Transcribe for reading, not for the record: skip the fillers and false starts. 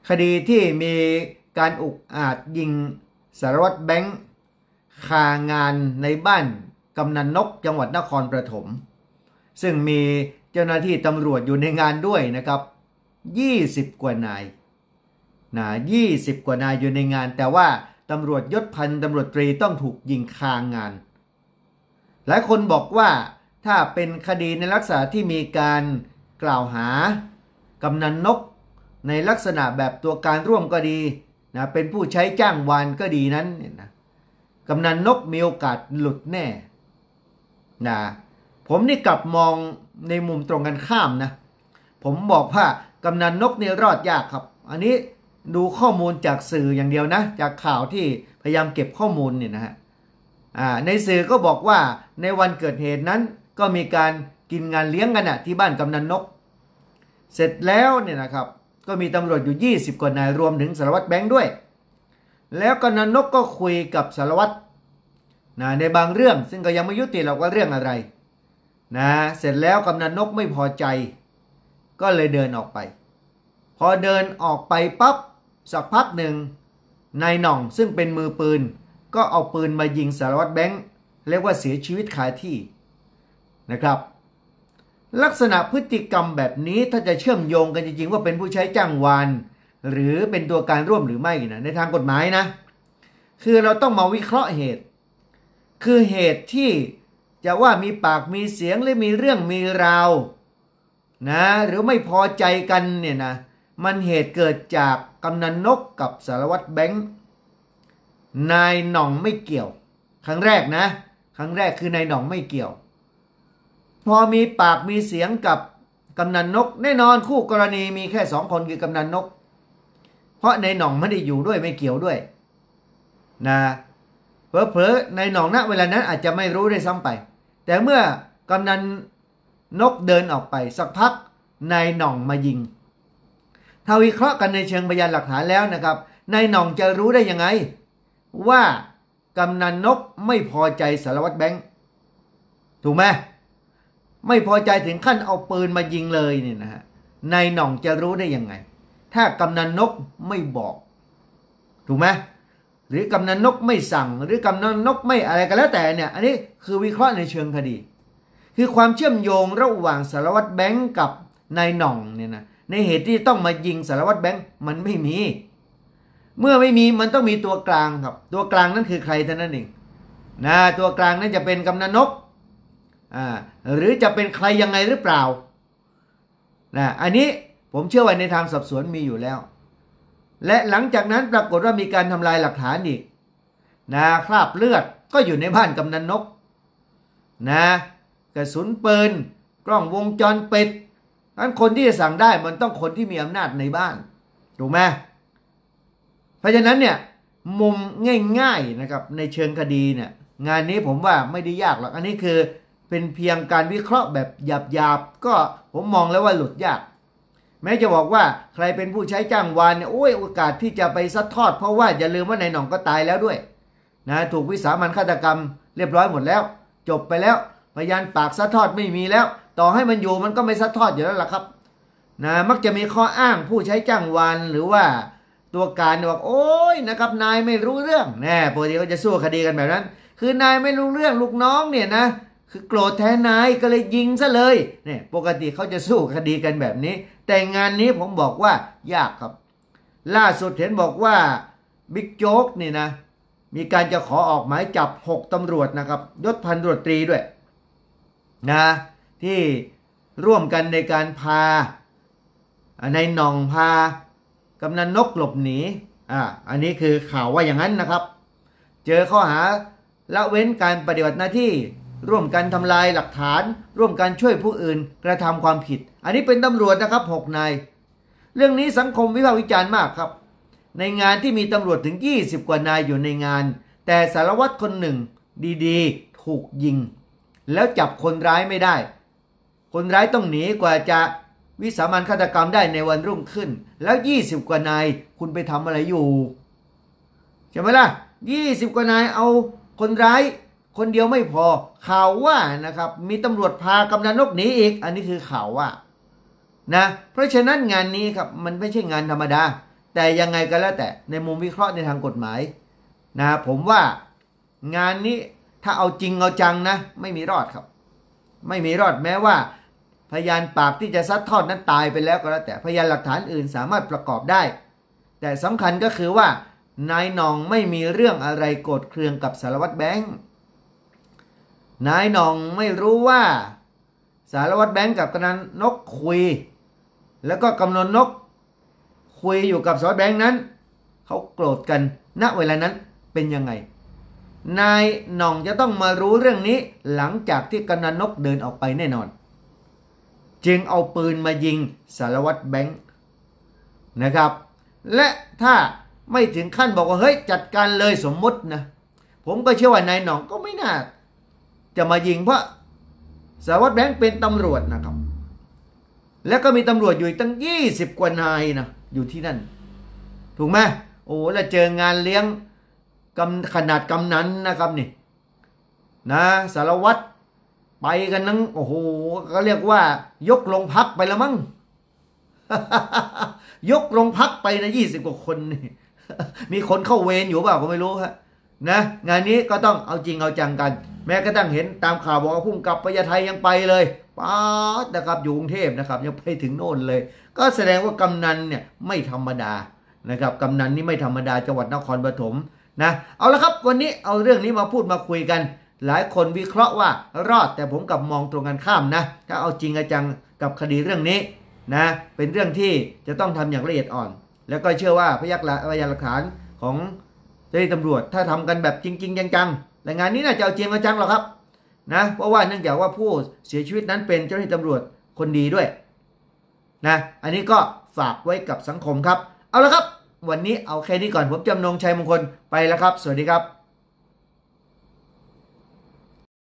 คดีที่มีการอุกอาจยิงสารวัตรแบงค์คางานในบ้านกำนันนกจังหวัดนครปฐมซึ่งมีเจ้าหน้าที่ตำรวจอยู่ในงานด้วยนะครับ20กว่านาย20กว่านายอยู่ในงานแต่ว่าตำรวจยศพันตำรวจตรีต้องถูกยิงคางานหลายคนบอกว่าถ้าเป็นคดีในลักษณะที่มีการกล่าวหากำนันนกในลักษณะแบบตัวการร่วมก็ดีนะเป็นผู้ใช้จ้างวานก็ดีนั้นเนี่ยนะกำนันนกมีโอกาสหลุดแน่นะผมนี่กลับมองในมุมตรงกันข้ามนะผมบอกว่ากำนันนกนี่รอดยากครับอันนี้ดูข้อมูลจากสื่ออย่างเดียวนะจากข่าวที่พยายามเก็บข้อมูลเนี่ยนะฮะในสื่อก็บอกว่าในวันเกิดเหตุนั้นก็มีการกินงานเลี้ยงกันที่บ้านกำนันนกเสร็จแล้วเนี่ยนะครับก็มีตำรวจอยู่20กว่านายรวมถึงสารวัตรแบงค์ด้วยแล้วกำนันนกก็คุยกับสารวัตรในบางเรื่องซึ่งก็ยังไม่ยุติหรอกว่าเรื่องอะไรนะเสร็จแล้วกำนันนกไม่พอใจก็เลยเดินออกไปพอเดินออกไปปั๊บสักพักหนึ่งนายหน่องซึ่งเป็นมือปืนก็เอาปืนมายิงสารวัตรแบงค์เรียกว่าเสียชีวิตคาที่นะครับลักษณะพฤติกรรมแบบนี้ถ้าจะเชื่อมโยงกันจริงๆว่าเป็นผู้ใช้จ้างวานหรือเป็นตัวการร่วมหรือไม่นะในทางกฎหมายนะคือเราต้องมาวิเคราะห์เหตุคือเหตุที่จะว่ามีปากมีเสียงหรือมีเรื่องมีราวนะหรือไม่พอใจกันเนี่ยนะมันเหตุเกิดจากกำนันนกกับสารวัตรแบงค์นายหน่องไม่เกี่ยวครั้งแรกนะครั้งแรกคือนายหน่องไม่เกี่ยวพอมีปากมีเสียงกับกำนันนกแน่นอนคู่กรณีมีแค่2คนคือกำนันนกเพราะนายหน่องไม่ได้อยู่ด้วยไม่เกี่ยวด้วยนะเผลอๆนายหน่องณเวลานั้นอาจจะไม่รู้ได้ซ้ำไปแต่เมื่อกำนันนกเดินออกไปสักพักนายหน่องมายิงถ้าวิเคราะห์กันในเชิงพยานหลักฐานแล้วนะครับนายหน่องจะรู้ได้ยังไงว่ากำนันนกไม่พอใจสารวัตรแบงค์ถูกไหมไม่พอใจถึงขั้นเอาปืนมายิงเลยเนี่ยนะฮะนายหน่องจะรู้ได้ยังไงถ้ากำนันนกไม่บอกถูกไหมหรือกำนันนกไม่สั่งหรือกำนันนกไม่อะไรกันแล้วแต่เนี่ยอันนี้คือวิเคราะห์ในเชิงคดีคือความเชื่อมโยงระหว่างสารวัตรแบงค์กับนายหน่องเนี่ยนะในเหตุที่ต้องมายิงสารวัตรแบงค์มันไม่มีเมื่อไม่มีมันต้องมีตัวกลางครับตัวกลางนั่นคือใครเท่านั้นเองนะตัวกลางนั่นจะเป็นกำนันนกหรือจะเป็นใครยังไงหรือเปล่านะอันนี้ผมเชื่อว่าในทางสอบสวนมีอยู่แล้วและหลังจากนั้นปรากฏว่ามีการทำลายหลักฐานอีกนะคราบเลือดก็อยู่ในบ้านกำนันนกนะกระสุนปืนกล้องวงจรปิดงั้นคนที่จะสั่งได้มันต้องคนที่มีอำนาจในบ้านถูกไหมเพราะฉะนั้นเนี่ยมุมง่ายๆนะครับในเชิงคดีเนี่ยงานนี้ผมว่าไม่ได้ยากหรอกอันนี้คือเป็นเพียงการวิเคราะห์แบบหยาบๆก็ผมมองแล้วว่าหลุดยากแม้จะบอกว่าใครเป็นผู้ใช้จ้างวานเนี่ยโอ้ยโอกาสที่จะไปซัดทอดเพราะว่าอย่าลืมว่านายหน่องก็ตายแล้วด้วยนะถูกวิสามัญฆาตกรรมเรียบร้อยหมดแล้วจบไปแล้วพยานปากซัดทอดไม่มีแล้วต่อให้มันอยู่มันก็ไม่ซัดทอดอยู่แล้วล่ะครับนะมักจะมีข้ออ้างผู้ใช้จ้างวานหรือว่าตัวการบอกโอ้ยนะครับนายไม่รู้เรื่องแน่ปกติเขาจะสู้คดีกันแบบนั้นคือนายไม่รู้เรื่องลูกน้องเนี่ยนะคือโกรธแทนนายก็เลยยิงซะเลยเนี่ยปกติเขาจะสู้คดีกันแบบนี้แต่งานนี้ผมบอกว่ายากครับล่าสุดเห็นบอกว่าบิ๊กโจ๊กนี่นะมีการจะขอออกหมายจับ6ตำรวจนะครับยศพันตำรวจตรีด้วยนะที่ร่วมกันในการพานายหน่องพากำนันนกหลบหนีอันนี้คือข่าวว่าอย่างนั้นนะครับเจอข้อหาละเว้นการปฏิบัติหน้าที่ร่วมกันทำลายหลักฐานร่วมกันช่วยผู้อื่นกระทำความผิดอันนี้เป็นตำรวจนะครับ6 นายเรื่องนี้สังคมวิพากษ์วิจารณ์มากครับในงานที่มีตำรวจถึง20กว่านายอยู่ในงานแต่สารวัตรคนหนึ่งดีๆถูกยิงแล้วจับคนร้ายไม่ได้คนร้ายต้องหนีกว่าจะวิสามัญฆาตกรรมได้ในวันรุ่งขึ้นแล้ว20กว่านายคุณไปทำอะไรอยู่ใช่ไหมล่ะ20กว่านายเอาคนร้ายคนเดียวไม่พอข่าวว่านะครับมีตำรวจพากำนันนกหนีอีกอันนี้คือข่าวว่านะเพราะฉะนั้นงานนี้ครับมันไม่ใช่งานธรรมดาแต่ยังไงก็แล้วแต่ในมุมวิเคราะห์ในทางกฎหมายนะผมว่างานนี้ถ้าเอาจริงเอาจังนะไม่มีรอดครับไม่มีรอดแม้ว่าพยานปากที่จะซัดทอดนั้นตายไปแล้วก็แล้วแต่พยานหลักฐานอื่นสามารถประกอบได้แต่สำคัญก็คือว่านายหน่องไม่มีเรื่องอะไรโกรธเคืองกับสารวัตรแบงค์นายหน่องไม่รู้ว่าสารวัตรแบงค์กับกำนันนกคุยแล้วก็กำนันนกคุยอยู่กับสารวัตรแบงค์นั้นเขาโกรธกันณเวลานั้นเป็นยังไงนายหน่องจะต้องมารู้เรื่องนี้หลังจากที่กำนันนกเดินออกไปแน่นอนจึงเอาปืนมายิงสารวัตรแบงค์นะครับและถ้าไม่ถึงขั้นบอกว่าเฮ้ยจัดการเลยสมมตินะผมก็เชื่อว่านายหน่องก็ไม่น่าจะมายิงเพราะสารวัตรแบงค์เป็นตำรวจนะครับแล้วก็มีตำรวจอยู่ตั้ง20 กว่านายนะอยู่ที่นั่นถูกไหมโอ้แล้วเจองานเลี้ยงขนาดกำนันนะครับนี่นะสารวัตรไปกันนั้นโอ้โหก็เรียกว่ายกโรงพักไปแล้วมั้ง ยกโรงพักไปนะ20 กว่าคนนี่ มีคนเข้าเวรอยู่เปล่าก็ไม่รู้ฮะนะงานนี้ก็ต้องเอาจริงเอาจังกันแม้กระทั่งเห็นตามข่าวบอกว่าพุ่งกลับพญาไทยังไปเลยป๊าดนะครับอยู่กรุงเทพนะครับยังไปถึงโน่นเลยก็แสดงว่ากำนันเนี่ยไม่ธรรมดานะครับกำนันนี่ไม่ธรรมดาจังหวัดนครปฐมนะเอาละครับวันนี้เอาเรื่องนี้มาพูดมาคุยกันหลายคนวิเคราะห์ว่ารอดแต่ผมกับมองตรงกันข้ามนะถ้าเอาจริงเอาจังกับคดีเรื่องนี้นะเป็นเรื่องที่จะต้องทำอย่างละเอียดอ่อนแล้วก็เชื่อว่าพยานหลักฐานของเจ้าหน้าที่ตำรวจถ้าทำกันแบบจริงๆจังๆแต่งานนี้น่าจะเอาจริงเอาจังหรอกครับนะเพราะว่าเนื่องจากว่าผู้เสียชีวิตนั้นเป็นเจ้าหน้าที่ตำรวจคนดีด้วยนะอันนี้ก็ฝากไว้กับสังคมครับเอาละครับวันนี้เอาแค่นี้ก่อนผมจำนงชัยมงคลไปแล้วครับสวัสดีครับ